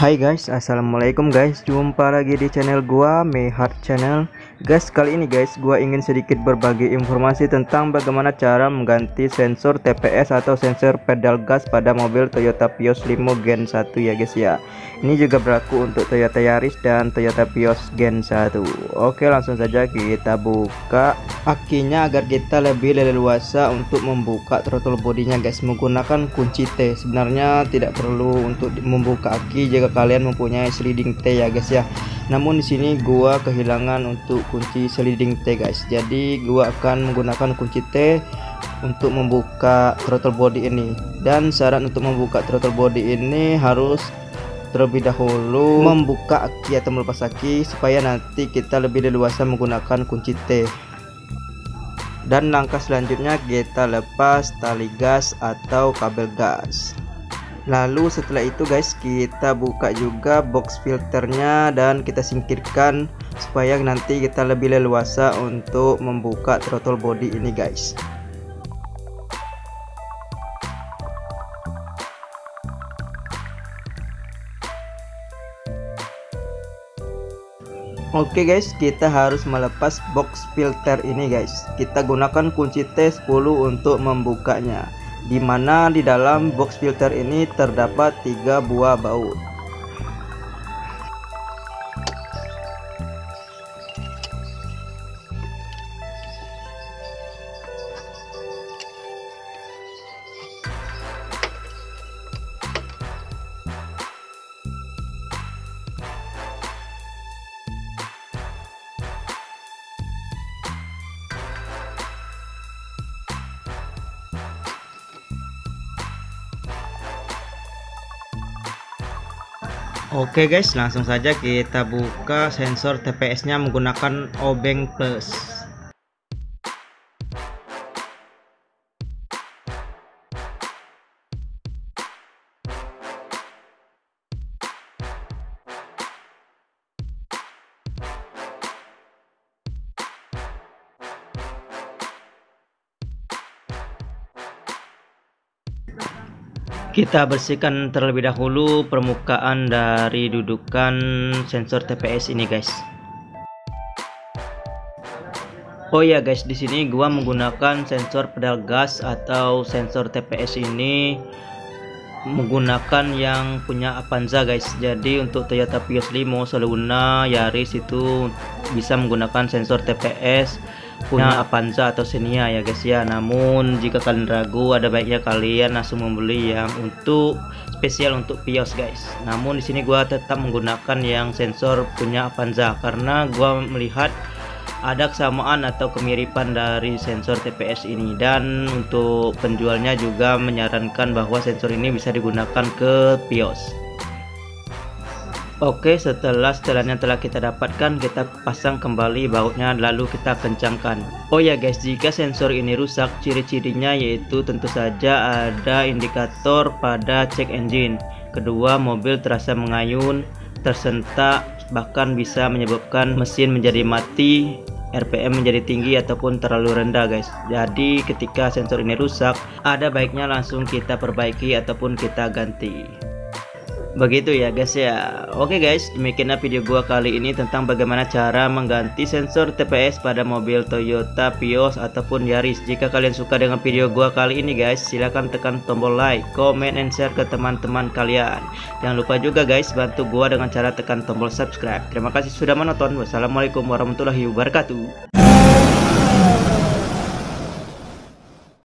Hai guys, assalamualaikum guys. Jumpa lagi di channel gua Mehart Channel. Guys, kali ini guys gua ingin sedikit berbagi informasi tentang bagaimana cara mengganti sensor TPS atau sensor pedal gas pada mobil Toyota Vios Limo Gen 1 ya guys ya. Ini juga berlaku untuk Toyota Yaris dan Toyota Vios Gen 1. Oke, langsung saja kita buka akinya agar kita lebih leluasa untuk membuka throttle bodinya guys, menggunakan kunci T. Sebenarnya tidak perlu untuk membuka aki jika kalian mempunyai sliding T ya guys ya. Namun di sini gua kehilangan untuk kunci sliding T guys. Jadi gua akan menggunakan kunci T untuk membuka throttle body ini. Dan syarat untuk membuka throttle body ini harus terlebih dahulu membuka aki atau melepas aki supaya nanti kita lebih leluasa menggunakan kunci T. Dan langkah selanjutnya kita lepas tali gas atau kabel gas. Lalu setelah itu guys, kita buka juga box filternya dan kita singkirkan supaya nanti kita lebih leluasa untuk membuka throttle body ini guys. Oke guys, kita harus melepas box filter ini guys. Kita gunakan kunci T10 untuk membukanya, dimana di dalam box filter ini terdapat 3 buah baut. Oke guys, langsung saja kita buka sensor TPS nya menggunakan obeng plus. Kita bersihkan terlebih dahulu permukaan dari dudukan sensor TPS ini guys. Oh ya guys, di sini gua menggunakan sensor pedal gas atau sensor TPS ini menggunakan yang punya Avanza guys. Jadi untuk Toyota Vios Limo, Luna, Yaris itu bisa menggunakan sensor TPS punya Avanza atau Xenia ya guys ya. Namun jika kalian ragu, ada baiknya kalian langsung membeli yang untuk spesial untuk Vios guys. Namun di sini gua tetap menggunakan yang sensor punya Avanza karena gua melihat ada kesamaan atau kemiripan dari sensor TPS ini, dan untuk penjualnya juga menyarankan bahwa sensor ini bisa digunakan ke Vios. Oke, setelahnya telah kita dapatkan, kita pasang kembali bautnya lalu kita kencangkan. Oh ya guys, jika sensor ini rusak, ciri-cirinya yaitu tentu saja ada indikator pada check engine. Kedua, mobil terasa mengayun, tersentak, bahkan bisa menyebabkan mesin menjadi mati, RPM menjadi tinggi ataupun terlalu rendah guys. Jadi ketika sensor ini rusak, ada baiknya langsung kita perbaiki ataupun kita ganti. Begitu ya guys ya. Oke guys, demikianlah video gua kali ini tentang bagaimana cara mengganti sensor TPS pada mobil Toyota Vios ataupun Yaris. Jika kalian suka dengan video gua kali ini guys, silahkan tekan tombol like, comment, and share ke teman-teman kalian. Jangan lupa juga guys, bantu gua dengan cara tekan tombol subscribe. Terima kasih sudah menonton. Wassalamualaikum warahmatullahi wabarakatuh.